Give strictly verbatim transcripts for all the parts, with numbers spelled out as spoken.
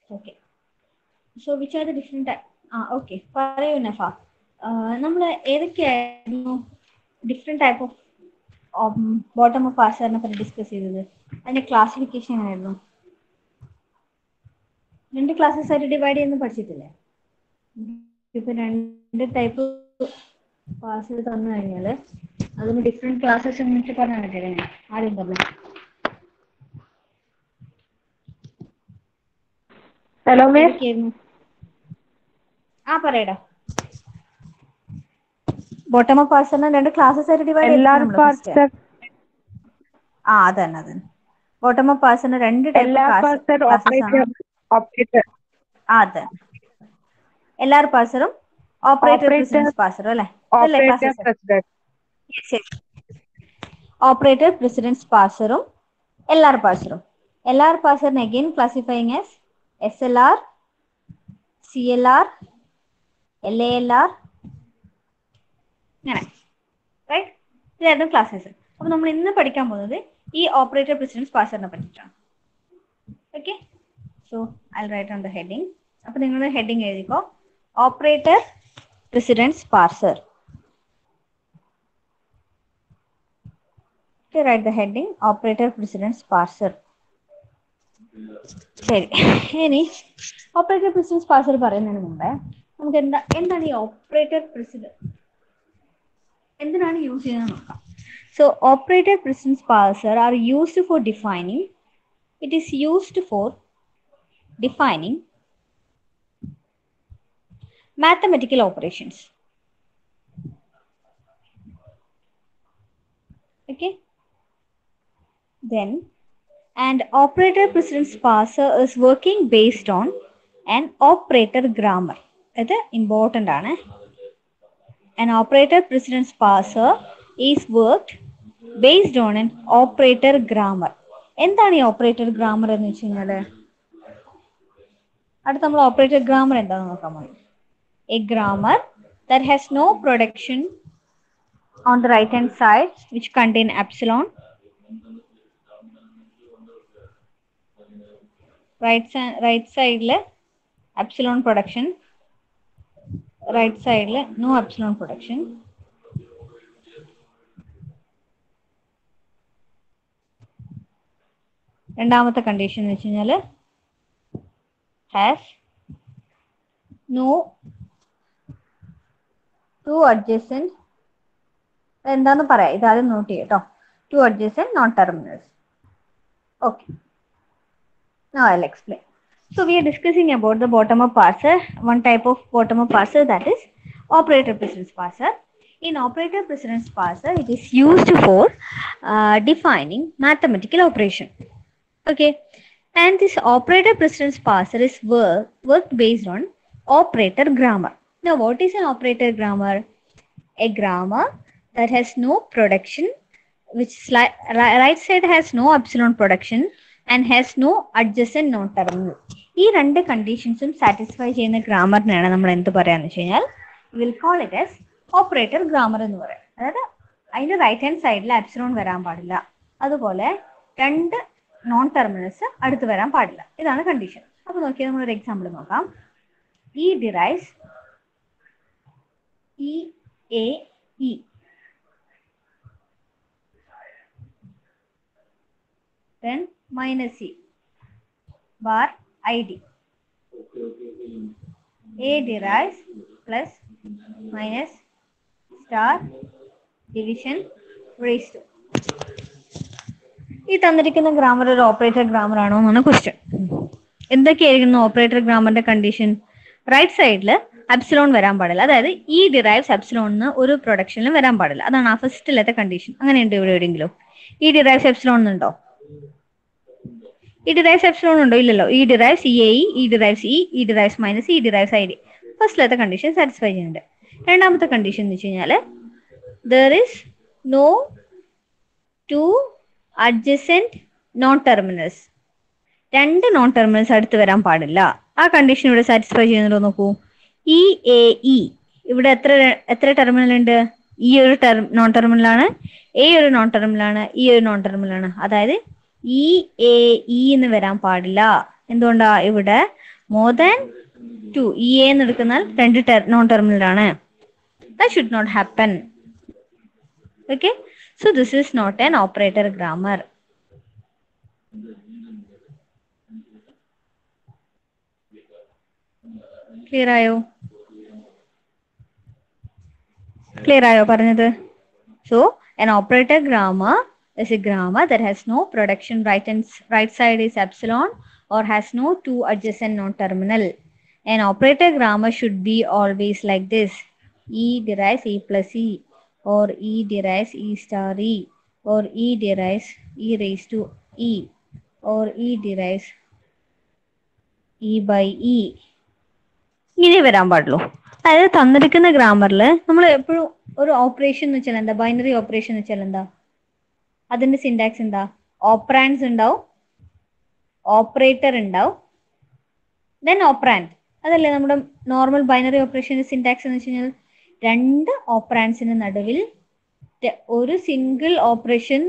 Okay. So which are the different type? Ah, okay. പറയൂ നഫ. നമ്മൾ ഏതൊക്കെയായിരുന്നു different type of bottom of പാർസറിനെ പറ്റി ഡിസ്കസ് ചെയ്തത്? അതിന്റെ ക്ലാസിഫിക്കേഷൻ എങ്ങനെയായിരുന്നു? രണ്ട് ക്ലാസ്സസ് ആയിട്ട് ഡിവൈഡ് ചെയ്യുന്ന പഠിച്ചിട്ടില്ലേ? ഇപ്പൊ രണ്ട് ടൈപ്പ് പാർസൽ തന്നു കഴിഞ്ഞാല് അതിന് ഡിഫറെന്റ് ക്ലാസ്സസ് എന്നിട്ട് പറഞ്ഞാൽ മതി. ആദ്യം പറഞ്ഞു. Hello miss. ആ പറയടാ. ബോട്ടം ഓഫ് പാർസറിനെ രണ്ട് ക്ലാസ്സസ് ആയിട്ട് ഡിവൈഡ് ചെയ്തിട്ടുണ്ട് ഫസ്റ്റ്. ആ അതന്നെ അതന്നെ. ബോട്ടം ഓഫ് പാർസറിന് രണ്ട് ടൈപ്പ് ക്ലാസ്സസ് ആണ്. ആ അതെ. എല്ലാർ പാർസറും ഓപ്പറേറ്റർ പ്രസിഡൻസ് പാർസറും അല്ലേ? അതല്ലേ ക്ലാസ്സസ്? ഓപ്പറേറ്റർ പ്രസിഡൻസ് പാർസറും എല്ലാർ പാർസറും. എല്ലാർ പാർസറിനെ again classifying as S L R, C L R, L A L R, അങ്ങനെ റൈറ്റ്. ഇതായിരുന്നു ക്ലാസ്സസ്. അപ്പൊ നമ്മൾ ഇന്ന് പഠിക്കാൻ പോകുന്നത് ഈ ഓപ്പറേറ്റർ പ്രസിഡൻസ് പാർസറിനെ പറ്റിയിട്ടാണ്. Okay, so I write on the heading. അപ്പൊ നിങ്ങൾ ഹെഡിങ് എഴുതിക്കോ, operator precedence parser. Right the heading operator precedence parser. ശരി, ഇനി ഓപ്പറേറ്റർ പ്രസിഡൻസ് പാർസർ പറയുന്നതിന് മുമ്പേ നമുക്ക് എന്താ എന്താണ് ഈ ഓപ്പറേറ്റർ പ്രസിഡന്റ് എന്തിനാണ് യൂസ് ചെയ്യുന്നത് നോക്കാം. So operator precedence parser are used for defining it is used for defining mathematical operations. Okay, then and operator precedence parser is working based on an operator grammar. That is important ആണ്. An operator precedence parser is worked based on an operator grammar. എന്താണ് ഈ operator grammar എന്ന് വെച്ച് കഴിഞ്ഞാൽ അടുത്ത നമ്മൾ operator grammar എന്താണെന്ന് നോക്കാൻ പോകും. A grammar that has no production on the right hand side which contain epsilon, right side right side le epsilon production, right side le no epsilon production. രണ്ടാമത്തെ condition എന്ന് വെച്ച് കഴിഞ്ഞാൽ has no ടു അഡ്ജസെന്റ് എന്താന്ന് പറയാം, ഇതാദ്യം note ചെയ്യാം കേട്ടോ. Two adjacent non terminals. Okay, now I'll explain. So we are discussing about the bottom up parser, one type of bottom up parser, that is operator precedence parser. In operator precedence parser it is used for uh, defining mathematical operation. Okay, and this operator precedence parser is work worked based on operator grammar. Now what is an operator grammar? A grammar that has no production, which right side has no epsilon production and has no adjacent non-terminal. ഈ രണ്ട് കണ്ടീഷൻസും satisfy ചെയ്യുന്ന ഗ്രാമറിനാണ് നമ്മൾ എന്ത് പറയാന്ന് വെച്ച് കഴിഞ്ഞാൽ will call it as operator grammar എന്ന് പറയാം. അതായത് അതിന്റെ റൈറ്റ് ഹാൻഡ് സൈഡിൽ എപ്സിലോൺ വരാൻ പാടില്ല, അതുപോലെ രണ്ട് നോൺ ടെർമിനൽസ് അടുത്ത് വരാൻ പാടില്ല. ഇതാണ് കണ്ടീഷൻ. അപ്പൊ നോക്കിയാൽ നമ്മളൊരു എക്സാമ്പിൾ നോക്കാം. E derives E A E then minus e bar id. A derives plus minus star division raised to. ഈ തന്നിരിക്കുന്ന ഗ്രാമർ ഒരു ഓപ്പറേറ്റർ ഗ്രാമർ ആണോ എന്നാണ് ക്വസ്റ്റ്യൻ. എന്തൊക്കെയായിരിക്കുന്നു ഓപ്പറേറ്റർ ഗ്രാമറിന്റെ കണ്ടീഷൻ? റൈറ്റ് സൈഡിൽ എപ്സിലോൺ വരാൻ പാടില്ല, അതായത് ഈ ഡിറൈവ്സ് എപ്സിലോണിന് ഒരു പ്രൊഡക്ഷനിലും വരാൻ പാടില്ല. അതാണ് ആ ഫസ്റ്റിലത്തെ കണ്ടീഷൻ. അങ്ങനെയുണ്ട് ഇവിടെ എവിടെയെങ്കിലും? ഈ ഡിറൈവ്സ് എപ്സിലോൺ ഉണ്ടോ? ഈ ഡിറൈവ്സ് എപ്സിലോൺ ഉണ്ടോ? ഇല്ലല്ലോ. E derives E A E, E derives E, E derives minus, E derives I D. ഫസ്റ്റിലത്തെ കണ്ടീഷൻ സാറ്റിസ്ഫൈ ചെയ്യുന്നുണ്ട്. രണ്ടാമത്തെ കണ്ടീഷൻ എന്ന് വെച്ച് കഴിഞ്ഞാൽ there is no two adjacent non terminals. രണ്ട് നോൺ ടെർമിനൽസ് അടുത്ത് വരാൻ പാടില്ല. ആ കണ്ടീഷൻ ഇവിടെ സാറ്റിസ്ഫൈ ചെയ്യുന്നുണ്ടോ നോക്കൂ. ഇ എ ഇ ഇവിടെ എത്ര എത്ര ടെർമിനൽ ഉണ്ട്? ഈ ഒരു ടെർ നോൺ ടെർമിനലാണ്, എ ഒരു നോൺ ടെർമിനലാണ്, ഈ ഒരു നോൺ ടെർമിനലാണ്. അതായത് ഇ എ ഇ എന്ന് വരാൻ പാടില്ല. എന്തുകൊണ്ടാ? ഇവിടെ more than two, E A എന്ന് എടുക്കുന്നാൽ രണ്ട് നോൺ ടെർമിനൽ ആണ്. That should not happen. Okay, so this is not an operator grammar. Clear ആയോ? Clear ആയോ പറഞ്ഞത്? So an operator grammar is a grammar that has no production right and right side is epsilon or has no two adjacent non-terminal. An operator grammar should be always like this: E derives E plus E, or E derives E star E, or E derives E raised to E, or E derives E by E. ഇങ്ങനെ വരാൻ പാടുള്ളൂ. അതായത് തന്നിരിക്കുന്ന ഗ്രാമറിൽ നമ്മൾ എപ്പോഴും ഒരു operation എന്ന് വെച്ചാൽ എന്താ, ബൈനറി ഓപ്പറേഷൻ എന്ന് വെച്ചാൽ എന്താ, അതിന്റെ സിന്റാക്സ് എന്താ, ഓപ്പറാൻഡ്സ് ഉണ്ടാവും, ഓപ്പറേറ്റർ ഉണ്ടാവും, ദെൻ ഓപ്പറാൻഡ്. അതല്ലേ നമ്മുടെ നോർമൽ ബൈനറി ഓപ്പറേഷന്റെ സിന്റാക്സ് എന്ന് വെച്ച് കഴിഞ്ഞാൽ രണ്ട് ഓപ്പറാൻഡ്സിന് നടുവിൽ ഒരു single operation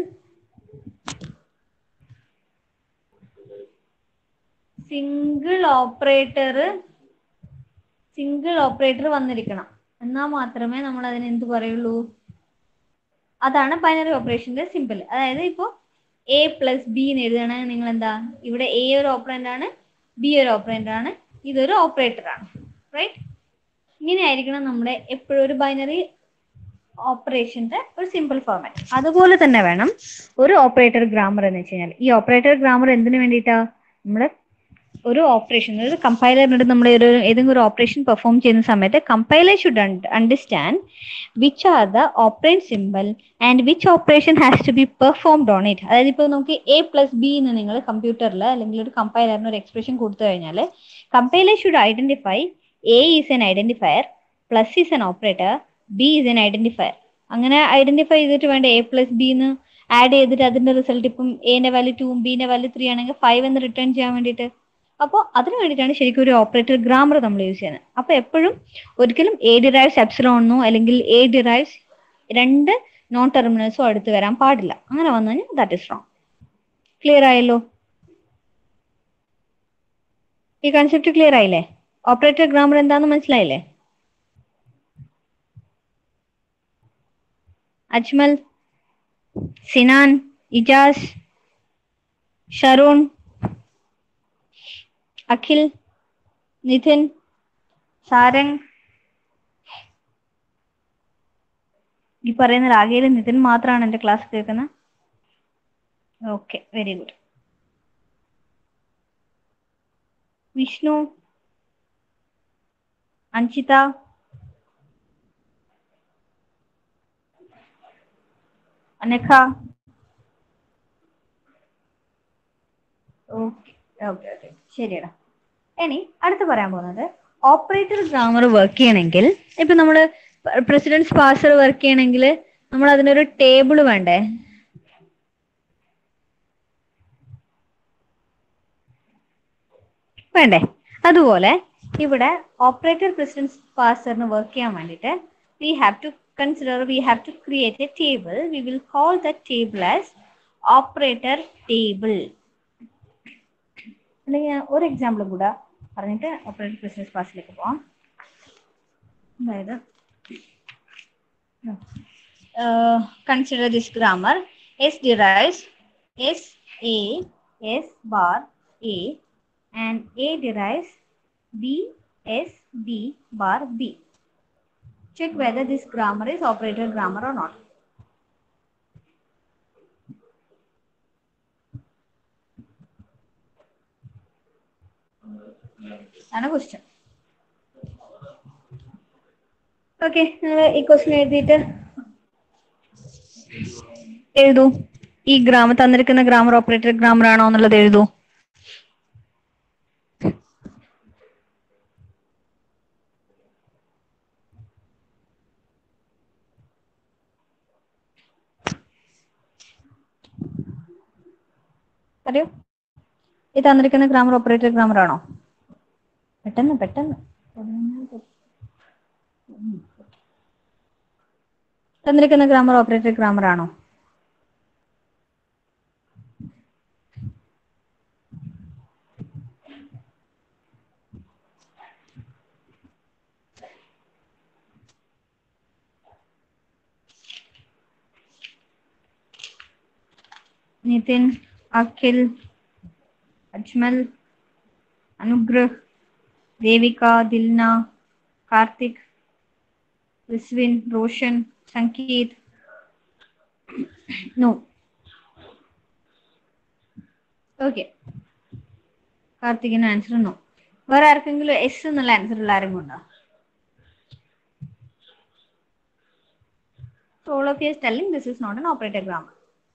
single operator single operator വന്നിരിക്കണം. എന്നാൽ മാത്രമേ നമ്മൾ അതിന് എന്ത് പറയുള്ളൂ, അതാണ് ബൈനറി ഓപ്പറേഷന്റെ സിമ്പിൾ. അതായത് ഇപ്പോൾ എ പ്ലസ് ബി എന്ന് എഴുതുകയാണെങ്കിൽ നിങ്ങൾ എന്താ, ഇവിടെ എ ഒരു ഓപ്പറന്റ് ആണ്, ബി ഒരു ഓപ്പറന്റ് ആണ്, ഇതൊരു ഓപ്പറേറ്റർ ആണ്. റൈറ്റ്? ഇങ്ങനെ ആയിരിക്കണം നമ്മുടെ എപ്പോഴും ഒരു ബൈനറി ഓപ്പറേഷന്റെ ഒരു സിമ്പിൾ ഫോർമാറ്റ്. അതുപോലെ തന്നെ വേണം ഒരു ഓപ്പറേറ്റർ ഗ്രാമർ എന്ന് വെച്ച് കഴിഞ്ഞാൽ. ഈ ഓപ്പറേറ്റർ ഗ്രാമർ എന്തിനു വേണ്ടിയിട്ടാ, നമ്മുടെ ഒരു ഓപ്പറേഷൻ, ഒരു കമ്പൈലറിനോട് നമ്മൾ ഒരു ഏതെങ്കിലും ഒരു ഓപ്പറേഷൻ പെർഫോം ചെയ്യുന്ന സമയത്ത് compiler should understand which are the operate simple and which operation has to be performed on it. അതായത് ഇപ്പോൾ നമുക്ക് എ പ്ലസ് ബി എന്ന് നിങ്ങൾ കമ്പ്യൂട്ടറിൽ അല്ലെങ്കിൽ ഒരു കമ്പൈലറിന് ഒരു എക്സ്പ്രഷൻ കൊടുത്തു കഴിഞ്ഞാൽ compiler should identify A is an identifier, plus is an operator, B is an identifier. അങ്ങനെ ഐഡന്റിഫൈ ചെയ്തിട്ട് വേണ്ട എ പ്ലസ് ബി എന്ന് ആഡ് ചെയ്തിട്ട് അതിന്റെ റിസൾട്ട് ഇപ്പം എന്റെ വാല്യൂ ടൂവും ബിന്റെ വാല്യൂ ത്രീ ആണെങ്കിൽ ഫൈവ് എന്ന് റിട്ടേൺ ചെയ്യാൻ വേണ്ടിയിട്ട്. അപ്പോൾ അതിന് വേണ്ടിയിട്ടാണ് ശരിക്കും ഒരു ഓപ്പറേറ്റർ ഗ്രാമർ നമ്മൾ യൂസ് ചെയ്യുന്നത്. അപ്പോൾ എപ്പോഴും ഒരിക്കലും എ ഡിറൈവ്സ് എപ്സിലോണെന്നോ അല്ലെങ്കിൽ എ ഡിറൈവ്സ് രണ്ട് നോൺ ടെർമിനൽസോ അടുത്ത് വരാൻ പാടില്ല. അങ്ങനെ വന്നു കഴിഞ്ഞാൽ ദാറ്റ് ഇസ് റോങ്. ക്ലിയർ ആയല്ലോ? ഈ കൺസെപ്റ്റ് ക്ലിയർ ആയില്ലേ? ഓപ്പറേറ്റർ ഗ്രാമർ എന്താണെന്ന് മനസ്സിലായില്ലേ? അജ്മൽ, സിനാൻ, ഇജാസ്, ഷറൂൺ, അഖിൽ, നിതിൻ, സാരംഗ്. ഈ പറയുന്ന രാഗയിൽ നിതിൻ മാത്രമാണ് എൻ്റെ ക്ലാസ് കേൾക്കുന്നത്. Okay, very good. Vishnu, Anjitha, Anagha. Okay okay okay ശരിയടാ. ഇനി അടുത്ത് പറയാൻ പോകുന്നത് ഓപ്പറേറ്റർ ഗ്രാമർ വർക്ക് ചെയ്യണമെങ്കിൽ, ഇപ്പൊ നമ്മള് പ്രസിഡൻസ് പാസർ വർക്ക് ചെയ്യണമെങ്കിൽ നമ്മൾ അതിനൊരു ടേബിൾ വേണ്ടേ? വേണ്ടേ? അതുപോലെ ഇവിടെ ഓപ്പറേറ്റർ പ്രസിഡൻസ് പാസറിന് വർക്ക് ചെയ്യാൻ വേണ്ടിയിട്ട് we have to consider, we have to create a table. We will call that table as operator table. അല്ലെങ്കിൽ ഒരു എക്സാമ്പിൾ കൂടെ പറഞ്ഞിട്ട് ഓപ്പറേറ്റർ പ്രസിഡൻസ് പാസിലേക്ക് പോവാം. അതായത് consider this grammar. S derives S A S bar A and A derives B S B bar B. Check whether this grammar is operator grammar or not. That's a question. Okay, ഈ question എഴുതിയിട്ട് എഴുതൂ. ഈ grammar തന്നിരിക്കുന്ന grammar operator grammar ആണോ എന്നുള്ളത് എഴുതൂ. അറിയോ? ഈ തന്നിരിക്കുന്ന ഗ്രാമർ ഓപ്പറേറ്റർ ഗ്രാമർ ആണോ? പെട്ടെന്ന് പെട്ടെന്ന് തന്നിരിക്കുന്ന ഗ്രാമർ ഓപ്പറേറ്റർ ഗ്രാമർ ആണോ? Nitin, Akhil, Ajmal, Anugrah, Devika, Dilna, Karthik, Risvin, Roshan, Sankeet. No. Okay. Karthik's answer no. Where are you? S എന്നുള്ള answer ഉള്ള ആരെങ്കിലും ഉണ്ടോ? So all of you is telling this is not an operator grammar.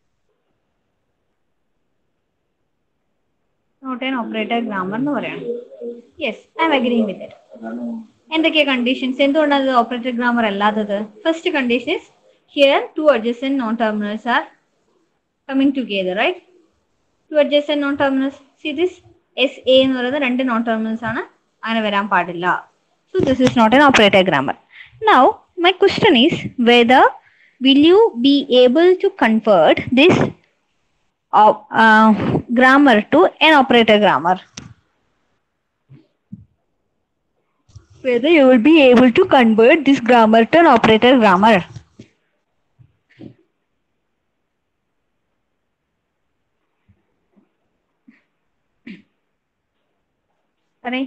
Not an operator grammar എന്ന് പറയാണ്. Yes, I am agreeing with it. എന്തൊക്കെയാ conditions? എന്തുകൊണ്ടാണ് ഇത് operator grammar അല്ലാത്തത്? First condition is here two adjacent non-terminals are coming together, right? Two adjacent non-terminals. See this S A എന്ന് പറയുന്നത് രണ്ട് non-terminals ആണ്, അങ്ങനെ വരാൻ പാടില്ല. So this is not an operator grammar. Now my question is whether will you be able to convert this uh, uh, grammar to an operator grammar? Whether you will be able to convert this grammar to an operator grammar. Sorry.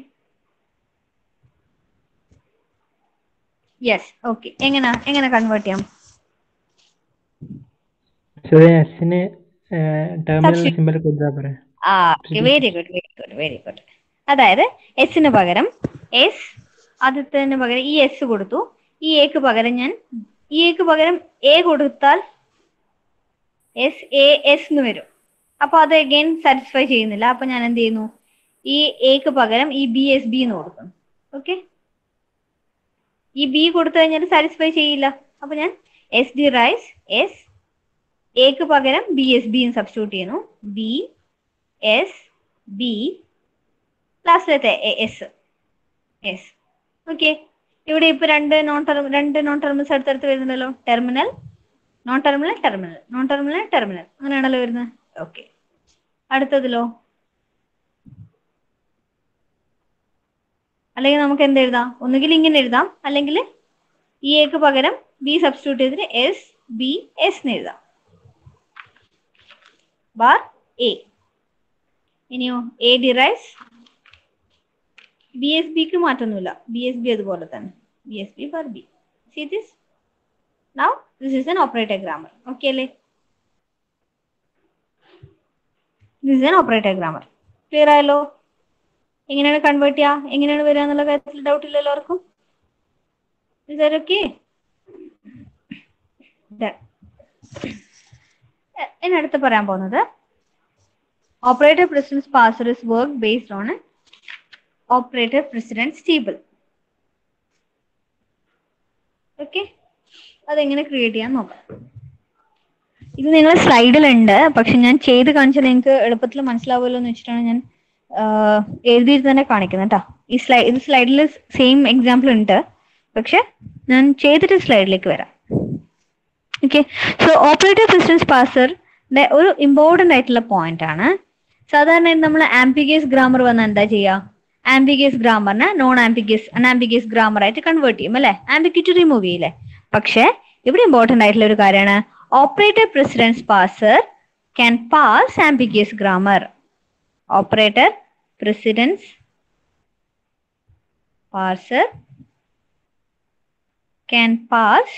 Yes, okay. എങ്ങനെ എങ്ങനെ convert ചെയ്യാം? എസിന് terminal symbol കൊടുത്താ പോരെ? ആ, very good very good very good. അതായത് എസിന് പകരം എസ്, ആദ്യത്തിന് പകരം ഈ എസ് കൊടുത്തു, ഈ എക്ക് പകരം ഞാൻ ഈ എക്ക് പകരം എ കൊടുത്താൽ എസ് എ എസ് എന്ന് വരും. അപ്പൊ അത് അഗൈൻ സാറ്റിസ്ഫൈ ചെയ്യുന്നില്ല. അപ്പൊ ഞാൻ എന്ത് ചെയ്യുന്നു, ഈ എക്ക് പകരം ഈ ബി എസ് ബി എന്ന് കൊടുക്കുന്നു. ഓക്കെ, ഈ ബി കൊടുത്തു കഴിഞ്ഞാൽ സാറ്റിസ്ഫൈ ചെയ്യില്ല. അപ്പൊ ഞാൻ എസ് ഡി റൈസ് എസ്, എക്ക് പകരം ബി എസ് ബി സബ്സ്റ്റിറ്റ്യൂട്ട് ചെയ്യുന്നു. ബി എസ് ബി ലാസ്റ്റിലത്തെ എസ് എസ്. ഓക്കെ, ഇവിടെ ഇപ്പൊ രണ്ട് നോൺ ടെർമ രണ്ട് നോൺ ടെർമിനൽസ് അടുത്തടുത്ത് വരുന്നുണ്ടല്ലോ. Terminal non terminal terminal non terminal terminal അങ്ങനെയാണല്ലോ വരുന്നത്. ഓക്കെ, അടുത്തതിലോ? അല്ലെങ്കിൽ നമുക്ക് എന്ത് എഴുതാം? ഒന്നുകിൽ ഇങ്ങനെ എഴുതാം, അല്ലെങ്കിൽ ഈ എക്ക് പകരം ബി സബ്സ്റ്റിറ്റ്യൂട്ട് ചെയ്തിട്ട് എസ് ബി എസ് എന്ന് എഴുതാം. Bar A. ഇനിയോ എ ഡിറൈവ്സ് ബി എസ് ബിക്ക് മാറ്റൊന്നുമില്ല, ബി എസ് ബി അതുപോലെ തന്നെ, B S B bar B. See this now this is an operator grammar. Okay അല്ലേ? This is an operator grammar. Clear ആയല്ലോ? എങ്ങനെയാണ് കൺവേർട്ട് ചെയ്യുക, എങ്ങനെയാണ് വരിക എന്നുള്ള കാര്യത്തിൽ ഡൗട്ട് ഇല്ലല്ലോ ആർക്കും? Is that okay? ഇനി അടുത്ത് പറയാൻ പോകുന്നത് operator precedence parser is work based on operator precedence table. Okay, അതെങ്ങനെ ക്രിയേറ്റ് ചെയ്യാൻ നോക്കാം. ഇത് നിങ്ങളെ സ്ലൈഡിലുണ്ട്, പക്ഷെ ഞാൻ ചെയ്ത് കാണിച്ചാൽ നിങ്ങൾക്ക് എളുപ്പത്തിൽ മനസ്സിലാവുമല്ലോ എന്ന് വെച്ചിട്ടാണ് ഞാൻ എഴുതിയിട്ട് തന്നെ കാണിക്കുന്നത് കേട്ടോ. ഈ സ്ലൈഡ് ഇത് സ്ലൈഡിൽ സെയിം എക്സാമ്പിൾ ഉണ്ട്, പക്ഷെ ഞാൻ ചെയ്തിട്ട് സ്ലൈഡിലേക്ക് വരാം. ഓക്കെ, സോ ഓപ്പറേറ്റർ പ്രസിഡൻസ് പാസറിന്റെ ഒരു ഇമ്പോർട്ടൻ്റ് ആയിട്ടുള്ള പോയിന്റ് ആണ്. സാധാരണ നമ്മൾ ആംബിഗസ് ഗ്രാമർ വന്നാൽ എന്താ ചെയ്യുക? ആംബിഗസ് ഗ്രാമറിനെ നോൺ ആംബിഗസ് അൺആംബിഗസ് ഗ്രാമർ ആയിട്ട് കൺവേർട്ട് ചെയ്യും അല്ലെ, ആംബിഗ്വിറ്റി റിമൂവ് ചെയ്യില്ലേ. പക്ഷെ ഇവിടെ ഇമ്പോർട്ടൻ്റ് ആയിട്ടുള്ള ഒരു കാര്യമാണ് operator precedence parser can pass ambiguous grammar. Operator precedence parser can pass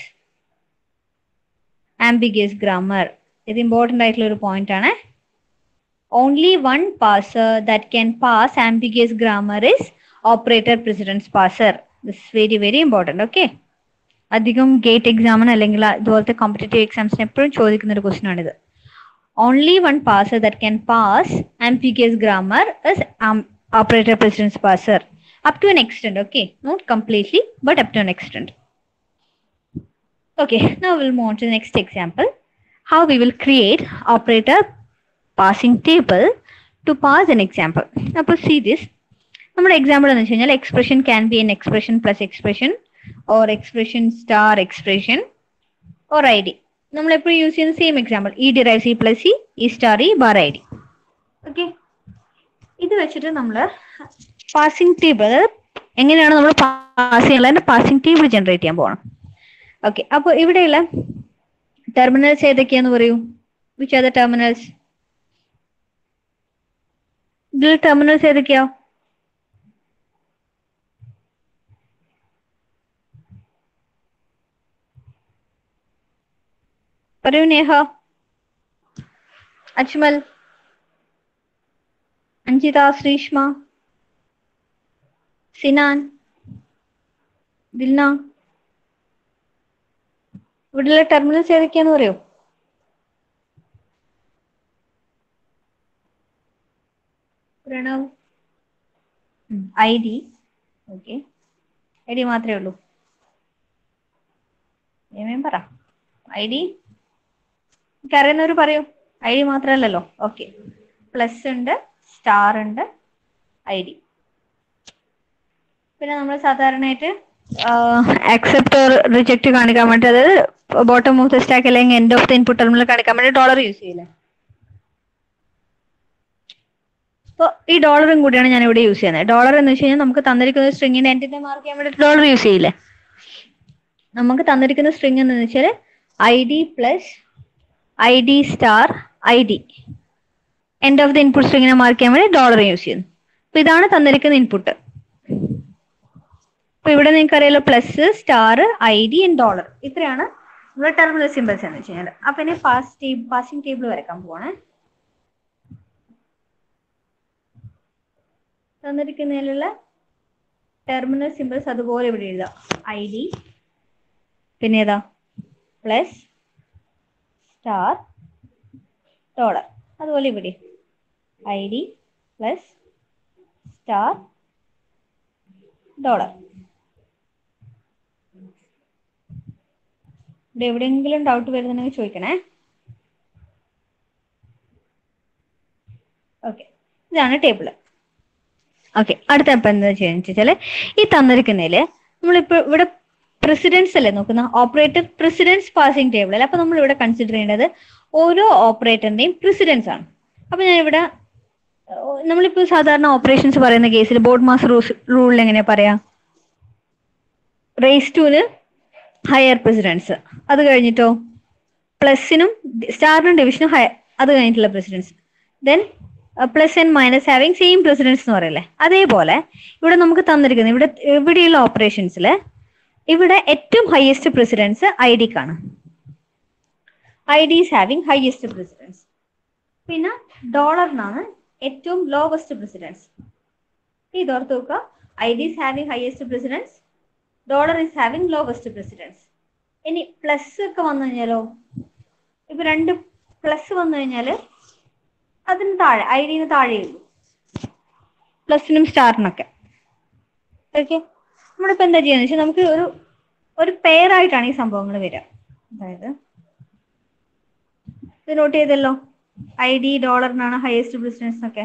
ambiguous grammar. ഇത് ഇമ്പോർട്ടൻ്റ് ആയിട്ടുള്ള ഒരു പോയിന്റ് ആണ്. Only one parser that can pass ambiguous grammar is operator precedence parser. This is very very important. Okay, അധികം GATE എക്സാമിന് അല്ലെങ്കിൽ ഇതുപോലത്തെ competitive എക്സാംസിന് എപ്പോഴും ചോദിക്കുന്ന ഒരു ക്വസ്റ്റ്യൻ ആണിത്. Only one parser that can pass ambiguous grammar is um, operator precedence parser up to an extent. Okay, not completely but up to an extent. Okay, now we'll move on to the next example. How we will create operator passing table to pass an example. Now, see this. Our example is expression can be an expression plus expression or expression star expression or I D. We will use the same example. E derives E plus E, E star E bar I D. Okay. This is the passing table. We passing table generate. Okay, അപ്പോൾ ഇവിടെയുള്ള terminals ഏതൊക്കെയാന്ന് പറയൂ. Which are the terminals? ഇതിൽ terminals ഏതൊക്കെയാ? പറയൂ നേഹ, അജ്മൽ, അഞ്ജിത, ശ്രീഷ്മ, സിനാൻ, ദിൽന. ഇവിടെയുള്ള terminals ഏതൊക്കെയാന്ന് പറയൂ? Pranav, I D. Okay, I D മാത്രമേ ഉള്ളൂ. ഏമേം പറ. ഐ ഡി അറിയുന്നവർ പറയൂ. ഐ ഡി മാത്രമല്ലല്ലോ. ഓക്കെ, പ്ലസ് ഉണ്ട്, സ്റ്റാർ ഉണ്ട്, ഐ ഡി. പിന്നെ നമ്മൾ സാധാരണയായിട്ട് അക്സെപ്റ്റ് ഓർ റിജക്റ്റ് കാണിക്കാൻ വേണ്ടി, അതായത് ബോട്ടം ഓഫ് ദ സ്റ്റാക്ക് അല്ലെങ്കിൽ end of the input terminal കാണിക്കാൻ വേണ്ടി ഡോളർ യൂസ് ചെയ്യില്ലേ? അപ്പോൾ ഈ ഡോളറും കൂടിയാണ് ഞാൻ ഇവിടെ യൂസ് ചെയ്യുന്നത്. ഡോളർ എന്ന് വെച്ച് കഴിഞ്ഞാൽ നമുക്ക് തന്നിരിക്കുന്ന സ്ട്രിങ്ങിന്റെ എൻഡിനെ മാർക്ക് ചെയ്യാൻ വേണ്ടി ഡോളർ യൂസ് ചെയ്യില്ലേ? നമുക്ക് തന്നിരിക്കുന്ന സ്ട്രിങ് എന്ന് വെച്ചാൽ I D plus I D star I D. End of the input സ്ട്രിങ്ങിനെ മാർക്ക് ചെയ്യാൻ വേണ്ടി ഡോളർ യൂസ് ചെയ്യുന്നു. അപ്പൊ ഇതാണ് തന്നിരിക്കുന്ന ഇൻപുട്ട്. അപ്പൊ ഇവിടെ നിങ്ങൾക്ക് അറിയാലോ, plus, star, I D and dollar. ഇത്രയാണ് നമ്മുടെ ടെർമിനൽ സിമ്പിൾസ് എന്ന് വെച്ച് കഴിഞ്ഞാൽ. അപ്പൊ ഇനി പാസ് ടേബിൾ പാസിംഗ് ടേബിൾ വരയ്ക്കാൻ പോവാണ്. തന്നിരിക്കുന്നതിലുള്ള ടെർമിനൽ സിമ്പിൾസ് അതുപോലെ ഇവിടെ എഴുതാം. ഐ ഡി, പിന്നെ ഏതാ, പ്ലസ്, സ്റ്റാർ, ഡോളർ. അതുപോലെ ഇവിടെ I D plus star dollar. ഇവിടെ എവിടെയെങ്കിലും ഡൗട്ട് വരുന്നുണ്ടെങ്കിൽ ചോദിക്കണേ. ഓക്കെ, ഇതാണ് ടേബിള്. ഓക്കെ, അടുത്ത ഇപ്പം എന്താ ചെയ്യുന്നത് വെച്ചാൽ, ഈ തന്നിരിക്കുന്നതില് നമ്മളിപ്പോൾ ഇവിടെ പ്രസിഡൻസ് അല്ലേ നോക്കുന്ന, ഓപ്പറേറ്റർ പ്രസിഡൻസ് പാസിംഗ് ടേബിൾ അല്ലേ. അപ്പൊ നമ്മൾ ഇവിടെ കൺസിഡർ ചെയ്യേണ്ടത് ഓരോ ഓപ്പറേറ്ററിന്റെയും പ്രസിഡൻസ് ആണ്. അപ്പൊ ഞാൻ ഇവിടെ നമ്മളിപ്പോൾ സാധാരണ ഓപ്പറേഷൻസ് പറയുന്ന കേസിൽ ബോർഡ് മാസ് റൂളിൽ എങ്ങനെയാ പറയാ? റേസ് ടുന് ഹയർ പ്രസിഡൻസ്, അത് കഴിഞ്ഞിട്ടോ പ്ലസിനും സ്റ്റാറിനും ഡിവിഷനും ഹയർ, അത് കഴിഞ്ഞിട്ടുള്ള precedence. Then plus and minus having same precedence എന്ന് പറയല്ലേ. അതേപോലെ ഇവിടെ നമുക്ക് തന്നിരിക്കുന്നത് ഇവിടെ ഇവിടെയുള്ള ഓപ്പറേഷൻസിൽ ഇവിടെ ഏറ്റവും ഹയസ്റ്റ് പ്രസിഡൻസ് ഐ ഡിക്കാണ്. I D is having highest precedence. പിന്നെ ഡോളറിനാണ് ഏറ്റവും ലോവസ്റ്റ് പ്രസിഡൻസ്. ഇതോർത്ത് നോക്കുക, I D is having highest precedence, dollar is having lowest precedence. ഇനി പ്ലസ് ഒക്കെ വന്നു കഴിഞ്ഞാലോ, ഇപ്പൊ രണ്ട് പ്ലസ് വന്നു കഴിഞ്ഞാല് അതിന് താഴെ ഐ ഡിന് താഴെയുള്ളൂ, പ്ലസിനും സ്റ്റാറിനൊക്കെ. ഓക്കെ, നമ്മളിപ്പോ എന്താ ചെയ്യാന്ന് വെച്ചാൽ നമുക്ക് ഒരു ഒരു പെയർ ആയിട്ടാണ് ഈ സംഭവങ്ങൾ വരിക. അതായത് ഇത് നോട്ട് ചെയ്തല്ലോ, ഐ ഡി ഡോളറിനാണ് ഹയസ്റ്റ് പ്രസിഡൻസ് എന്നൊക്കെ.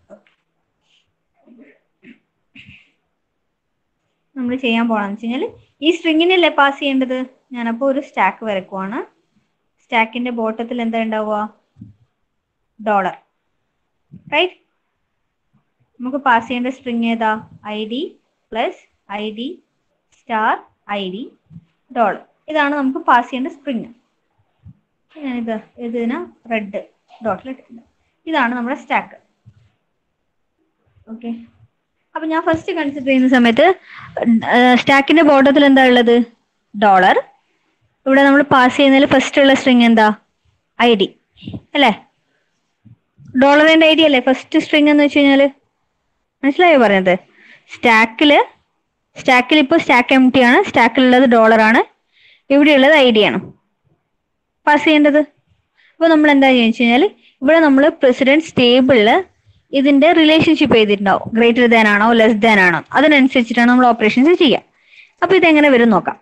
നമ്മൾ ചെയ്യാൻ പോകണമെന്ന് വെച്ച് കഴിഞ്ഞാൽ ഈ സ്ട്രിങ്ങിനല്ലേ പാസ് ചെയ്യേണ്ടത്. ഞാനപ്പോൾ ഒരു സ്റ്റാക്ക് വരക്കുവാണ്. സ്റ്റാക്കിന്റെ ബോട്ടത്തിൽ എന്താ ഉണ്ടാവുക? Dollar, right. നമുക്ക് പാസ് ചെയ്യേണ്ട സ്ട്രിങ് ഏതാ? I D plus I D star I D dollar. ഇതാണ് നമുക്ക് പാസ് ചെയ്യേണ്ട സ്ട്രിങ്. ഞാനിത് ഇതിന് റെഡ് ഡോട്ടിലിട്ടിട്ടുണ്ട്. ഇതാണ് നമ്മുടെ സ്റ്റാക്ക്. ഓക്കെ, അപ്പൊ ഞാൻ ഫസ്റ്റ് കൺസിഡർ ചെയ്യുന്ന സമയത്ത് സ്റ്റാക്കിന്റെ ബോട്ടത്തിൽ എന്താ ഉള്ളത്? ഡോളർ. ഇവിടെ നമ്മൾ പാസ് ചെയ്യുന്നതിൽ ഫസ്റ്റ് ഉള്ള സ്ട്രിങ് എന്താ? ഐ ഡി അല്ലേ? ഡോളറിന്റെ ഐ ഡി അല്ലേ ഫസ്റ്റ് സ്ട്രിങ് എന്ന് വെച്ച് കഴിഞ്ഞാല്? മനസ്സിലായോ പറയുന്നത്? സ്റ്റാക്കില് സ്റ്റാക്കിൽ ഇപ്പോൾ സ്റ്റാക്ക് എം ടി ആണ്, സ്റ്റാക്കിലുള്ളത് ഡോളറാണ്, ഇവിടെയുള്ളത് ഐ ഡി ആണ് പാസ് ചെയ്യേണ്ടത്. അപ്പോൾ നമ്മൾ എന്താ ചെയ്യുക വെച്ച് കഴിഞ്ഞാൽ ഇവിടെ നമ്മൾ പ്രസിഡൻസ് ടേബിളില് ഇതിന്റെ റിലേഷൻഷിപ്പ് ചെയ്തിട്ടുണ്ടാവും. ഗ്രേറ്റർ ദാൻ ആണോ ലെസ് ദാൻ ആണോ അതിനനുസരിച്ചിട്ടാണ് നമ്മൾ ഓപ്പറേഷൻസ് ചെയ്യുക. അപ്പൊ ഇതെങ്ങനെ വരും നോക്കാം.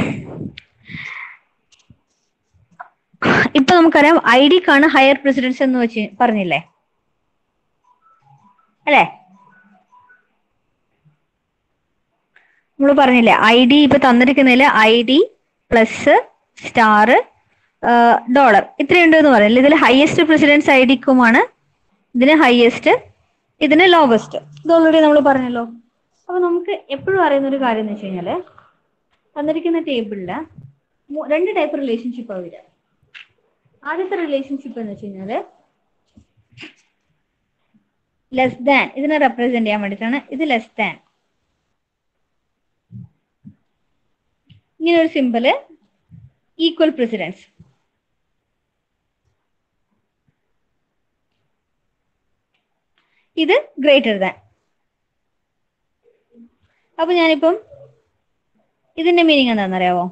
ഇപ്പൊ നമുക്കറിയാം ഐ ഡിക്കാണ് ഹയർ പ്രസിഡൻസ് എന്ന് വെച്ച് പറഞ്ഞില്ലേ അല്ലേ? നമ്മൾ പറഞ്ഞില്ലേ ഐ ഡി ഇപ്പൊ തന്നിരിക്കുന്നതില് I D plus star dollar ഇത്രയുണ്ട് എന്ന് പറയില്ല. ഇതിൽ ഹയസ്റ്റ് പ്രസിഡൻസ് ഐ ഡിക്കുമാണ്, ഇതിന് ഹയസ്റ്റ്, ഇതിന് ലോവസ്റ്റ്. ഇത് ഓൾറെഡി നമ്മൾ പറഞ്ഞല്ലോ. അപ്പൊ നമുക്ക് എപ്പോഴും അറിയുന്ന ഒരു കാര്യം എന്ന് വെച്ച് കഴിഞ്ഞാല് തന്നിരിക്കുന്ന ടേബിളില് രണ്ട് ടൈപ്പ് റിലേഷൻഷിപ്പ് വരിക. ആദ്യത്തെ റിലേഷൻഷിപ്പ് എന്ന് വെച്ച് കഴിഞ്ഞാല് ലെസ് ദാൻ ഇതിനെ റെപ്രസെന്റ് ചെയ്യാൻ വേണ്ടിയിട്ടാണ് ഇത് ലെസ് ദാൻ. ഇങ്ങനെ ഒരു സിമ്പിള് ഈക്വൽ പ്രസിഡൻസ്. ഇത് ഗ്രേറ്റർ ദാൻ. അപ്പൊ ഞാനിപ്പം ഇതിന്റെ മീനിങ് എന്താണെന്നറിയാവോ?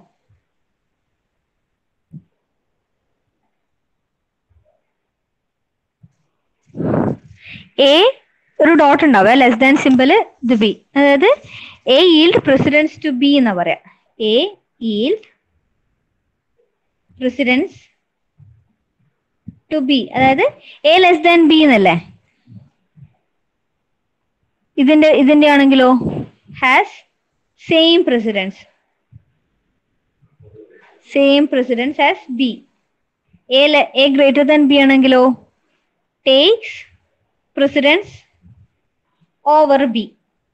എ ഒരു ഡോട്ട് ഉണ്ടാവുക, ലെസ് ദാൻ സിമ്പിള് ഇത് ബി, അതായത് A yield precedence to B എന്നാ പറയാ. A yield precedence to B, അതായത് എ ലെസ് ദാൻ ബി എന്നല്ലേ. ഇതിന്റെ ഇതിന്റെ ആണെങ്കിലോ has same precedence, same precedence as B. A greater than B ആണെങ്കിലോ takes precedence over B.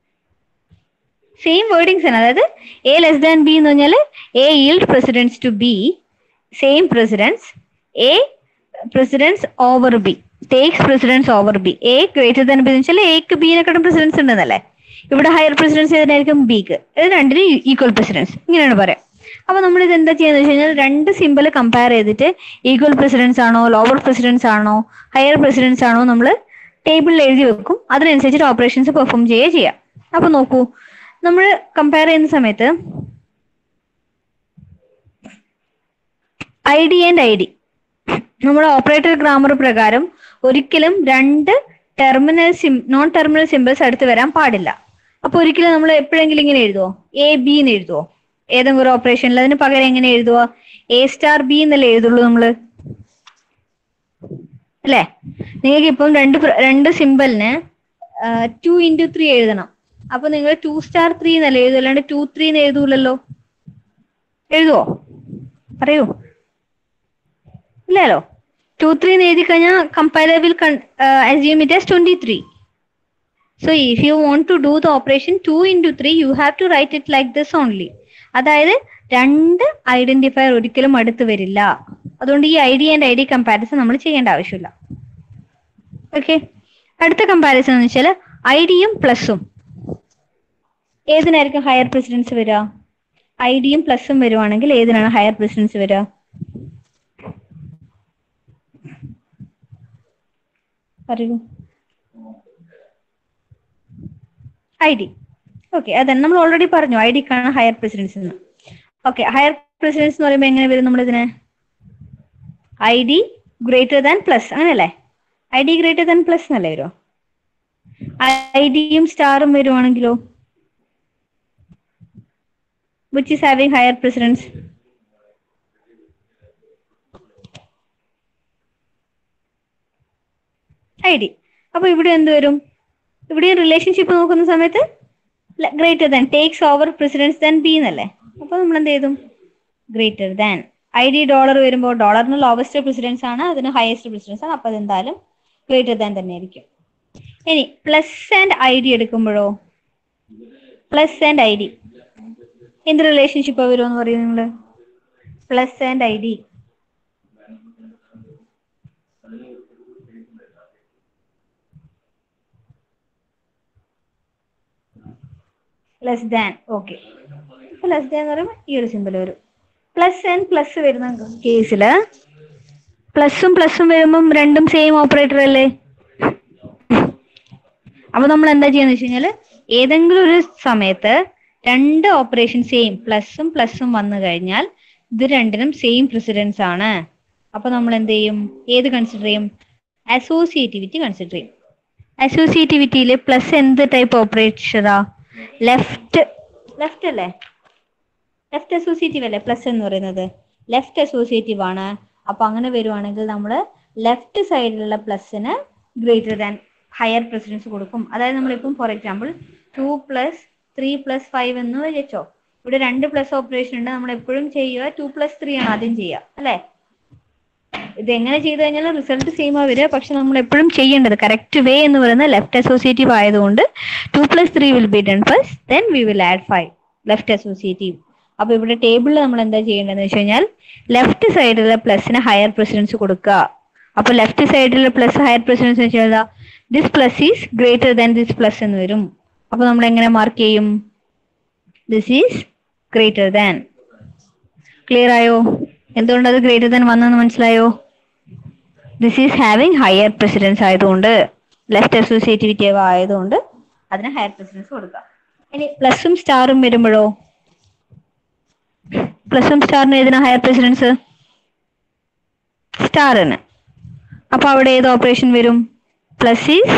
Same wordings ആണ്. അതായത് എ ലെസ് ദാൻ ബി എന്ന് പറഞ്ഞാൽ A yield precedence to B, same precedence. A precedence over B, takes precedence over B. A greater than B എന്ന് വെച്ചാൽ എക്ക് ബിനെക്കാട്ടും precedence ഉണ്ടെന്നല്ലേ. ഇവിടെ higher precedence ഏതായിരിക്കും? ബിക്ക്. ഇത് രണ്ടിനും ഈക്വൽ പ്രസിഡൻസ്, ഇങ്ങനെയാണ് പറയാം. അപ്പൊ നമ്മൾ ഇത് എന്താ ചെയ്യാന്ന് വെച്ച് കഴിഞ്ഞാൽ രണ്ട് സിമ്പിൾ കമ്പയർ ചെയ്തിട്ട് ഈക്വൽ പ്രസിഡൻസ് ആണോ ലോവർ പ്രസിഡൻസ് ആണോ ഹയർ പ്രസിഡൻസ് ആണോ നമ്മൾ ടേബിളിൽ എഴുതി വെക്കും. അതിനനുസരിച്ചിട്ട് ഓപ്പറേഷൻസ് പെർഫോം ചെയ്യുക ചെയ്യാം. അപ്പൊ നോക്കൂ, നമ്മൾ കമ്പയർ ചെയ്യുന്ന സമയത്ത് I D and I D നമ്മുടെ ഓപ്പറേറ്റർ ഗ്രാമർ പ്രകാരം ഒരിക്കലും രണ്ട് ടെർമിനൽ സിം നോൺ ടെർമിനൽ സിമ്പിൾസ് അടുത്ത് വരാൻ പാടില്ല. അപ്പൊ ഒരിക്കലും നമ്മൾ എപ്പോഴെങ്കിലും ഇങ്ങനെ എഴുതുവോ? എ ബി എന്ന് എഴുതുവോ ഏതെങ്കിലും ഒരു ഓപ്പറേഷനിൽ? അതിന് പകരം എങ്ങനെ എഴുതുവോ? എ സ്റ്റാർ ബി എന്നല്ലേ എഴുതുള്ളൂ നമ്മള്, അല്ലേ? നിങ്ങൾക്ക് ഇപ്പം രണ്ട് രണ്ട് സിമ്പിളിന് ടു ഇൻറ്റു ത്രീ എഴുതണം. അപ്പൊ നിങ്ങൾ ടു സ്റ്റാർ ത്രീ എന്നല്ലേ എഴുതുക, അല്ലാണ്ട് ടു ത്രീ എന്ന് എഴുതൂലല്ലോ. എഴുതുവോ? പറയൂ. ഇല്ലല്ലോ. ടു ത്രീ എന്ന് എഴുതി കഴിഞ്ഞാൽ compiler will assume it as twenty-three. So if you want to do the operation two into three, you have to write it like this only. അതായത് രണ്ട് ഐഡന്റിഫയർ ഒരിക്കലും അടുത്ത് വരില്ല. അതുകൊണ്ട് ഈ I D and I D comparison നമ്മൾ ചെയ്യേണ്ട ആവശ്യമില്ല. ഓക്കെ, അടുത്ത കമ്പാരിസൺ എന്ന് വെച്ചാൽ ഐ ഡിയും പ്ലസും. ഏതിനായിരിക്കും ഹയർ പ്രസിഡൻസ് വരിക? ഐ ഡിയും പ്ലസും വരുവാണെങ്കിൽ ഏതിനാണ് ഹയർ പ്രസിഡൻസ് വരിക? പറയൂ. I D. ഓക്കെ, അതന്നെ നമ്മൾ ഓൾറെഡി പറഞ്ഞു ഐ ഡിക്കാണ് ഹയർ പ്രസിഡൻസ് എന്ന്. ഓക്കെ, ഹയർ പ്രസിഡൻസ് എന്ന് പറയുമ്പോൾ എങ്ങനെ വരും നമ്മൾ ഇതിനെ? I D greater than plus, അങ്ങനെയല്ലേ? I D greater than plus എന്നല്ലേ വരുമോ? ഐ ഡിയും സ്റ്റാറും വരുവാണെങ്കിലോ which is having higher precedence? I D. അപ്പൊ ഇവിടെ എന്ത് വരും? ഇവിടെ റിലേഷൻഷിപ്പ് നോക്കുന്ന സമയത്ത് greater than takes over precedence than B എന്നല്ലേ. അപ്പൊ നമ്മൾ എന്ത് ചെയ്തു? Greater than. I D dollar വരുമ്പോൾ ഡോളറിന് ലോവസ്റ്റ് പ്രസിഡൻസ് ആണ്, അതിന് ഹയസ്റ്റ് പ്രസിഡൻസ് ആണ്. അപ്പൊ അതെന്തായാലും ഗ്രേറ്റർ ദാൻ തന്നെ ആയിരിക്കും. ഇനി പ്ലസ് ആൻഡ് ഐ ഡി എടുക്കുമ്പോഴോ പ്ലസ് ആൻഡ് ഐ ഡി എന്ത് റിലേഷൻഷിപ്പ് വരുമെന്ന് പറയും നിങ്ങള്? Plus and I D less than. Okay, ഇപ്പൊ ലെസ് ദാൻ എന്ന് പറയുമ്പോൾ ഈ ഒരു സിമ്പിൾ വരും. പ്ലസ് ആൻഡ് പ്ലസ് വരുന്ന കേസില് പ്ലസും പ്ലസും വരുമ്പം രണ്ടും സെയിം ഓപ്പറേറ്റർ അല്ലേ? അപ്പൊ നമ്മൾ എന്താ ചെയ്യാന്ന് വെച്ച് കഴിഞ്ഞാല് ഏതെങ്കിലും ഒരു സമയത്ത് രണ്ട് ഓപ്പറേഷൻ സെയിം പ്ലസും പ്ലസും വന്നു കഴിഞ്ഞാൽ ഇത് രണ്ടിനും സെയിം പ്രസിഡൻസ് ആണ്. അപ്പൊ നമ്മൾ എന്ത് ചെയ്യും? ഏത് കൺസിഡർ ചെയ്യും? അസോസിയേറ്റിവിറ്റി കൺസിഡർ ചെയ്യും. അസോസിയേറ്റിവിറ്റിയില് പ്ലസ് എന്ത് ടൈപ്പ് ഓപ്പറേറ്ററാ? ലെഫ്റ്റ് ലെഫ്റ്റ് അല്ലേ? ലെഫ്റ്റ് അസോസിയേറ്റീവ് അല്ലേ പ്ലസ് എന്ന് പറയുന്നത്? ലെഫ്റ്റ് അസോസിയേറ്റീവ് ആണ്. അപ്പൊ അങ്ങനെ വരുവാണെങ്കിൽ നമ്മൾ ലെഫ്റ്റ് സൈഡിലുള്ള പ്ലസിന് ഗ്രേറ്റർ ദാൻ ഹയർ പ്രസിഡൻസ് കൊടുക്കും. അതായത് നമ്മളിപ്പം for example two plus three plus five എന്ന് വെച്ചോ. ഇവിടെ രണ്ട് പ്ലസ് ഓപ്പറേഷൻ ഉണ്ട്. നമ്മൾ എപ്പോഴും ചെയ്യുക ടു പ്ലസ് ത്രീ ആണ് ആദ്യം ചെയ്യുക, അല്ലെ? ഇത് എങ്ങനെ ചെയ്ത് കഴിഞ്ഞാലും റിസൾട്ട് സെയിം ആ വരിക. പക്ഷെ നമ്മൾ എപ്പോഴും ചെയ്യേണ്ടത് കറക്റ്റ് വേ എന്ന് പറയുന്നത് ലെഫ്റ്റ് അസോസിയേറ്റീവ് ആയതുകൊണ്ട് two plus three will be done first, then we will add five left associative. അപ്പൊ ഇവിടെ ടേബിളിൽ നമ്മൾ എന്താ ചെയ്യേണ്ടതെന്ന് വെച്ച് കഴിഞ്ഞാൽ ലെഫ്റ്റ് സൈഡിലുള്ള പ്ലസിന് ഹയർ പ്രസിഡൻസ് കൊടുക്കുക. അപ്പൊ ലെഫ്റ്റ് സൈഡിലുള്ള പ്ലസ് ഹയർ പ്രസിഡൻസ് വെച്ചാൽ this plus is greater than this plus എന്ന് വരും. അപ്പൊ നമ്മൾ എങ്ങനെ മാർക്ക് ചെയ്യും? This is greater than. Clear ആയോ? എന്തുകൊണ്ട് അത് ഗ്രേറ്റർ ദാൻ വന്നെന്ന് മനസ്സിലായോ? This is having higher precedence ആയതുകൊണ്ട്, ലെഫ്റ്റ് അസോസിയേറ്റിവിറ്റി ആയതുകൊണ്ട് അതിന് ഹയർ പ്രസിഡൻസ് കൊടുക്കാം. ഇനി പ്ലസും സ്റ്റാറും വരുമ്പോഴോ? പ്ലസും സ്റ്റാറിന് ഏതിനാ ഹയർ പ്രസിഡൻസ്? സ്റ്റാറിന്. അപ്പൊ അവിടെ ഏത് ഓപ്പറേഷൻ വരും? Plus is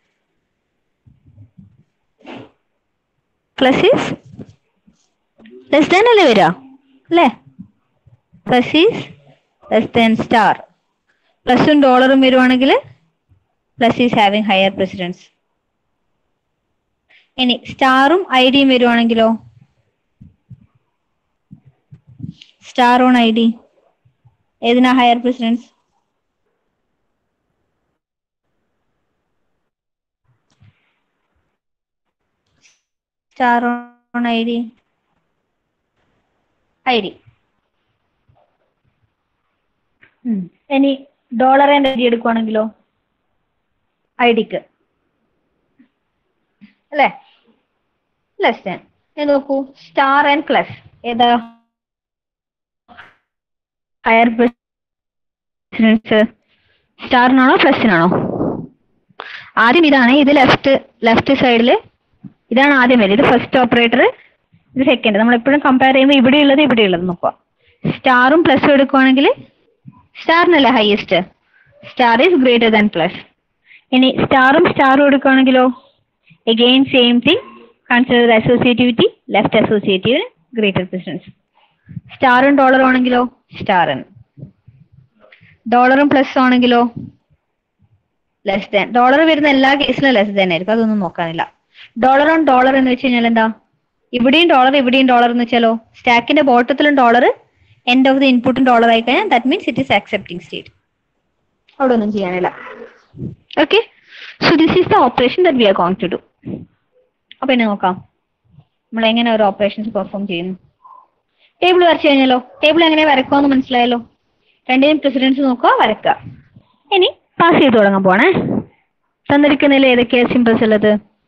plus is less than അല്ലേ വരിക? അല്ലേ? Plus is less than star. പ്ലസും ഡോളറും വരുവാണെങ്കിൽ plus is having higher precedence. ഇനി സ്റ്റാറും ഐ ഡിയും വരുവാണെങ്കിലോ? സ്റ്റാർ ഓൺ ഐ ഡി ഏതിനാ higher precedence? Star on I D I D. ഇനി ഡോളർ ആൻഡ് ഐ ഡി എടുക്കുവാണെങ്കിലോ? ഐ ഡിക്ക് അല്ലേ? Less than. നോക്കൂ, സ്റ്റാർ ആൻഡ് പ്ലസ് ഏതാ ഹയർ പ്രസിഡൻസ്? സ്റ്റാറിനാണോ പ്ലസിനാണോ? ആദ്യം ഇതാണ്. ഇത് ലെഫ്റ്റ് ലെഫ്റ്റ് സൈഡില് ഇതാണ് ആദ്യം വരും. ഇത് ഫസ്റ്റ് ഓപ്പറേറ്റർ, ഇത് സെക്കൻഡ്. നമ്മൾ എപ്പോഴും കമ്പയർ ചെയ്യുമ്പോൾ ഇവിടെ ഉള്ളത് ഇവിടെ ഉള്ളത് നോക്കുക. സ്റ്റാറും പ്ലസും എടുക്കുവാണെങ്കിൽ സ്റ്റാറിനല്ല highest. Star is greater than plus. ഇനി സ്റ്റാറും സ്റ്റാറും എടുക്കുകയാണെങ്കിലോ? Again same thing. Consider associativity. Left associative greater precedence. സ്റ്റാറും ഡോളറും ആണെങ്കിലോ? സ്റ്റാറിന്. ഡോളറും പ്ലസ് ആണെങ്കിലോ? Less than. ഡോളർ വരുന്ന എല്ലാ കേസിലും ലെസ് ദാൻ ആയിരിക്കും, അതൊന്നും നോക്കാനില്ല. ഡോളർ ഓൺ ഡോളർ എന്ന് വെച്ച് കഴിഞ്ഞാൽ എന്താ? ഇവിടെയും ഡോളർ ഇവിടെയും ഡോളർ എന്ന് വെച്ചാലോ? സ്റ്റാക്കിന്റെ ബോട്ടത്തിലും ഡോളർ, എൻഡ് ഓഫ് ദി ഇൻപുട്ടും ഡോളർ ആയി കഴിഞ്ഞാൽ that means it is accepting state. അവിടെ ഒന്നും ചെയ്യാനില്ല. Okay, so this is the operation that we are going to do. അപ്പൊ ഇനി നോക്കാം നമ്മൾ എങ്ങനെ ഒരു ഓപ്പറേഷൻസ് പെർഫോം ചെയ്യുന്നു. ടേബിൾ വരച്ചു കഴിഞ്ഞാലോ? ടേബിൾ എങ്ങനെ വരക്കുമെന്ന് മനസ്സിലായല്ലോ? രണ്ടിനും പ്രസിഡൻസ് നോക്കുക, വരക്കുക. ഇനി പാസ് ചെയ്ത് തുടങ്ങാൻ പോണേ. തന്നിരിക്കുന്നതിൽ ഏതൊക്കെയാ സിമ്പിൾസ് ഉള്ളത്?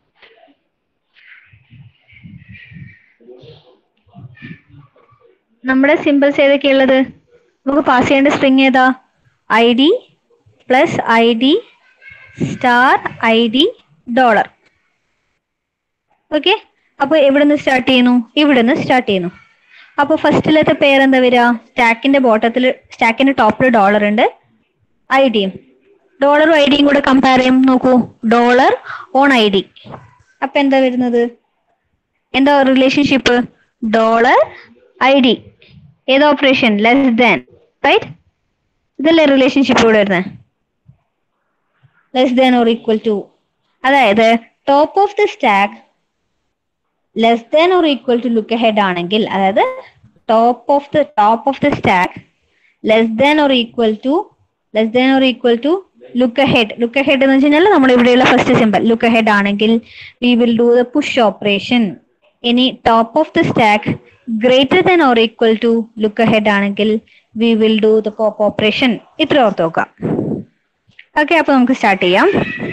നമ്മുടെ സിമ്പിൾസ് ഏതൊക്കെയുള്ളത്? നമുക്ക് പാസ് ചെയ്യേണ്ട സ്ട്രിങ് ഏതാ? I D plus I D star I D dollar. Okay, അപ്പൊ എവിടെ നിന്ന് സ്റ്റാർട്ട് ചെയ്യുന്നു? ഇവിടെ നിന്ന് സ്റ്റാർട്ട് ചെയ്യുന്നു. അപ്പൊ ഫസ്റ്റിലത്തെ പേരെന്താ വരിക? സ്റ്റാക്കിന്റെ ബോട്ടത്തിൽ സ്റ്റാക്കിന്റെ ടോപ്പിൽ ഡോളർ ഉണ്ട്, ഐ ഡിയും. ഡോളറും ഐ ഡിയും കൂടെ കമ്പയർ ചെയ്യും. നോക്കൂ, ഡോളർ ഓൺ ഐ ഡി. അപ്പൊ എന്താ വരുന്നത്? എന്താ റിലേഷൻഷിപ്പ്? Dollar I D. ഏത് ഓപ്പറേഷൻ? Less than, right? ഇതല്ലേ റിലേഷൻഷിപ്പ് ഇവിടെ വരുന്നത്? Less than or equal to. അതായത് top of the stack less than or equal to look ahead ആണെങ്കിൽ, അതായത് top of the top of the stack less than or equal to less than or equal to look ahead. Look ahead എന്ന് വെച്ച് കഴിഞ്ഞാൽ നമ്മൾ ഇവിടെയുള്ള first symbol look ahead ആണെങ്കിൽ we will do the push operation. ഇനി top of the stack greater than or equal to look ahead ആണെങ്കിൽ we will do the pop operation. ഇത്ര ഓർത്ത് നോക്കാം. ഓക്കെ, അപ്പൊ നമുക്ക് സ്റ്റാർട്ട് ചെയ്യാം.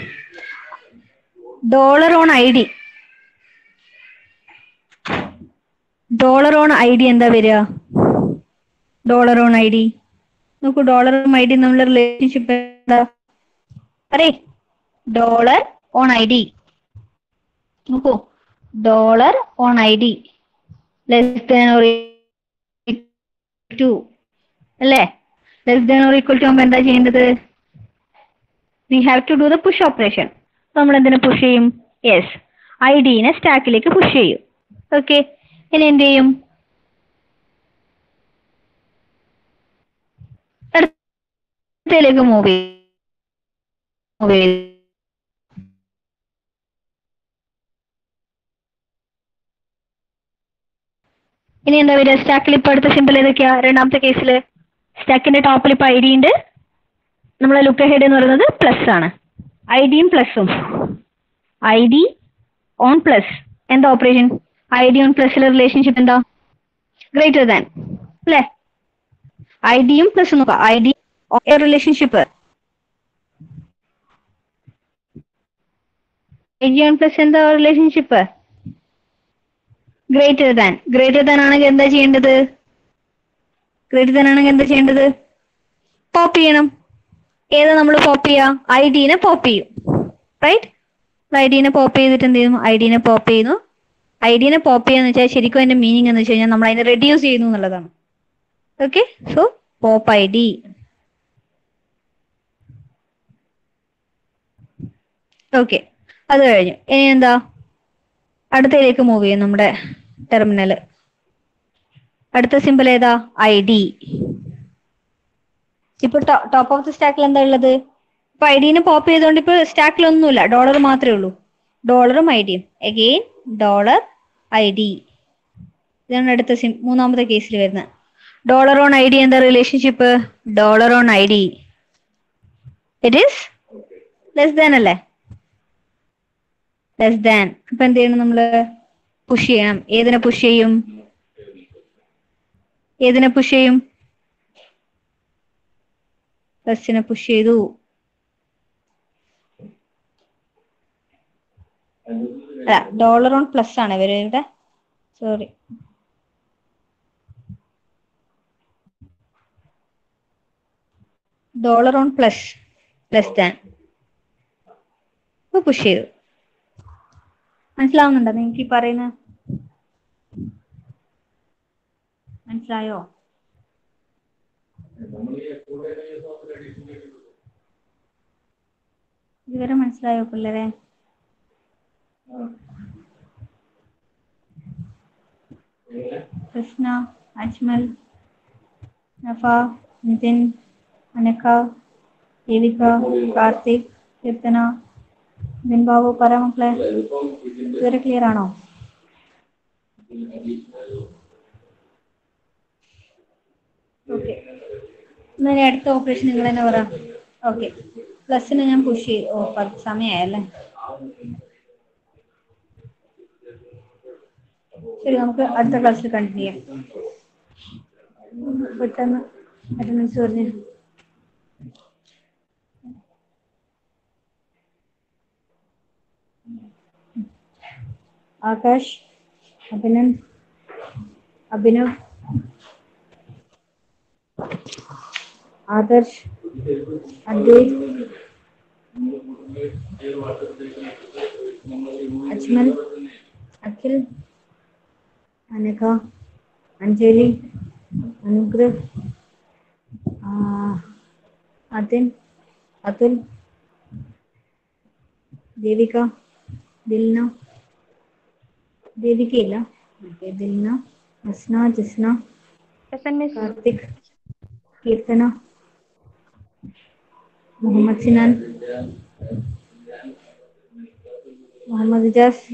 Dollar on I D. Dollar on I D എന്താ വരിക? ഡോളർ ഓൺ ഐ ഡി നോക്കൂ, ഡോളറും ഐ ഡി തമ്മിലുള്ള റിലേഷൻഷിപ്പ് എന്താ? അറേ ഡോളർ ഓൺ ഐ ഡി നോക്കൂ, dollar on I D less than or to അല്ലേ? Less than or equal to ആകുമ്പോൾ എന്താ ചെയ്യേണ്ടത്? We have to do the push operation. നമ്മൾ എന്തിനെ പുഷ് ചെയ്യും? യെസ്, ഐ ഡിനെ സ്റ്റാക്കിലേക്ക് പുഷ് ചെയ്യും. ഓക്കെ, ഇനി എന്ത് ചെയ്യും? അടുത്തതിലേക്ക് മൂവ് ചെയ്യും. ഇനി എന്താ വരിക? സ്റ്റാക്കിൽ ഇപ്പൊ അടുത്ത സിമ്പിൾ ഏതൊക്കെയാ? രണ്ടാമത്തെ കേസില് സ്റ്റാക്കിന്റെ ടോപ്പിൽ ഇപ്പൊ ഐ ഡി ഉണ്ട്. നമ്മളെ ലുക്ക് അഹെഡ് എന്ന് പറയുന്നത് പ്ലസ് ആണ്. ഐ ഡിയും പ്ലസും. ഐ ഡി ഓൺ പ്ലസ് എന്താ ഓപ്പറേഷൻ? ഐ ഡി ഓൺ പ്ലസിലെ റിലേഷൻഷിപ്പ് എന്താ? ഗ്രേറ്റർ ദാൻ അല്ലേ? ഐ ഡിയും പ്ലസ് നോക്കാം. I D relationship I plus എന്താ relationship? Greater than. Greater than ആണെങ്കിൽ എന്താ ചെയ്യേണ്ടത്? ഗ്രേറ്റർ ദാൻ ആണെങ്കിൽ എന്താ ചെയ്യേണ്ടത്? പോപ്പ് ചെയ്യണം. ഏതാ നമ്മൾ പോപ്പ് ചെയ്യാ? ഐ ഡിനെ പോപ്പ് ചെയ്യും. റൈറ്റ്? ഐ ഡിനെ പോപ്പ് ചെയ്തിട്ട് എന്ത് ചെയ്യുന്നു? ഐ ഡിനെ പോപ്പ് ചെയ്യുന്നു. ഐ ഡിനെ പോപ്പ് ചെയ്യാന്ന് വെച്ചാൽ ശരിക്കും അതിന്റെ മീനിങ് എന്ന് വെച്ച് കഴിഞ്ഞാൽ നമ്മൾ അതിനെ റെഡ്യൂസ് ചെയ്യുന്നു എന്നുള്ളതാണ്. Okay, so pop I D. Okay, അത് കഴിഞ്ഞു. ഇനി എന്താ? അടുത്തതിലേക്ക് മൂവ് ചെയ്യും നമ്മുടെ ടെർമിനല്. അടുത്ത സിമ്പിൾ ഏതാ? I D. ഇപ്പൊ ടോപ്പ് ഓഫ് ദി സ്റ്റാക്കിൽ എന്താ ഉള്ളത്? ഇപ്പൊ ഐ ഡിനെ പോപ്പ് ചെയ്തുകൊണ്ട് ഇപ്പൊ സ്റ്റാക്കിലൊന്നുമില്ല, ഡോളർ മാത്രമേ ഉള്ളൂ. ഡോളറും ഐ ഡിയും. Again dollar I D. ഇതാണ് അടുത്ത സിം മൂന്നാമത്തെ കേസിൽ വരുന്നത്. ഡോളർ ഓൺ ഐ ഡി എന്താ relationship? Dollar on I D it is less than അല്ലേ? Less than. അപ്പൊ എന്ത് ചെയ്യണം? നമ്മള് പുഷ് ചെയ്യണം. ഏതിനെ പുഷ് ചെയ്യും? ഏതിനെ പുഷ് ചെയ്യും? പ്ലസിനെ പുഷ് ചെയ്തു. അല്ല, ഡോളർ ഓൺ പ്ലസ് ആണ് ഇവര് ഇവിടെ. Sorry, dollar on plus less than. ഇപ്പൊ പുഷ് ചെയ്തു. മനസ്സിലാവുന്നുണ്ടോ നിങ്ങൾക്ക് ഈ പറയുന്നത്? മനസ്സിലായോ? ഇതുവരെ മനസ്സിലായോ പിള്ളേരെ? കൃഷ്ണ, അജ്മൽ, നഫ, നിതിൻ, അനക, ദേവിക, കാർത്തിക്, കീർത്തന, ദിൻബാബു, പറ മക്കളെ, ഇതുവരെ ക്ലിയർ ആണോ? ഓക്കെ, എന്നാൽ അടുത്ത ഓപ്പറേഷൻ നിങ്ങൾ തന്നെ പറ. ഓക്കെ, പ്ലസിന് ഞാൻ പുഷ് ചെയ്തു. ഓ, പത്ത് സമയമായല്ലേ. ശരി, നമുക്ക് അടുത്ത ക്ലാസ്സിൽ കണ്ടിന്യൂ ചെയ്യാം. പെട്ടെന്ന് അറ്റൻഡൻസ് പറഞ്ഞു. ആകാശ്, അഭിനന്ദ്, അഭിനവ്, ആദർശ്, അദ്വൈത്, അജ്മൽ, അഖിൽ, അനഘ, അഞ്ജലി, അനുഗ്രഹ്, അതിൻ, അതുൽ, ദേവിക, ദിൽന, ദേവികയില്ല, ദിൽന, അസ്ന, ജിസ്ന, കാർത്തിക്, കീർത്തന, മുഹമ്മദ് സിനാൻ, മുഹമ്മദ് ഇജാസ്,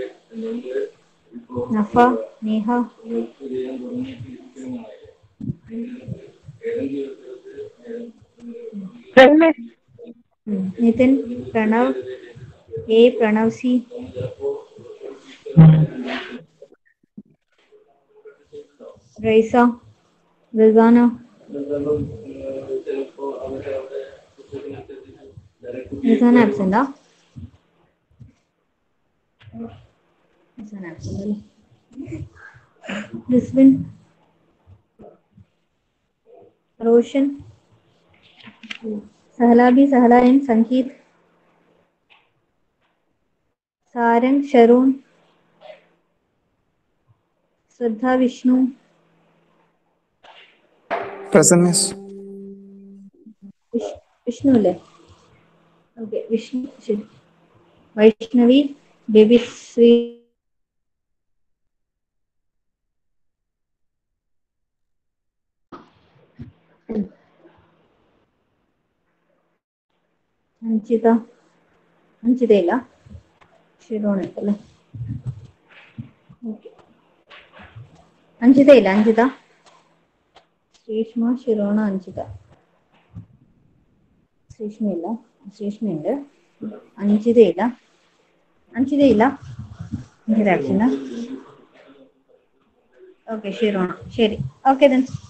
നഫ, നേഹ, നിതിൻ, പ്രണവ്, എ പ്രണവ് സി, റൈസ, റിസാന, റിസാന ആബ്സെന്റാ? റിസാന ആബ്സെന്റ് അല്ലേ? റിസ്വിൻ, റോഷൻ, സഹലാബി, സഹലായൻ, സംഗീത്, സാരംഗ്, ഷെറൂൺ, ശ്രദ്ധ, വിഷ്ണു, Present, miss. വിഷ്ണു അല്ലേ? ഓക്കെ, വിഷ്ണു. ശരി. വൈഷ്ണവി, ബേബി ശ്രീ, അഞ്ജിത, അഞ്ജിതയില്ല, ഷിറോൺ അല്ലേ? ഓക്കെ, അഞ്ജിതയില്ല, അഞ്ജിത, ശ്രീഷ്മ, ഷിറോണ, അഞ്ജിത. ശ്രീഷ്മയില്ല, ശ്രീഷ്മയുണ്ട്. അഞ്ജിതയില്ല, അഞ്ജിതയില്ല, അഞ്ജിത ആക്ച്വല. ഓക്കെ, ഷിറോണ. ശരി, ഓക്കെ ദെൻ.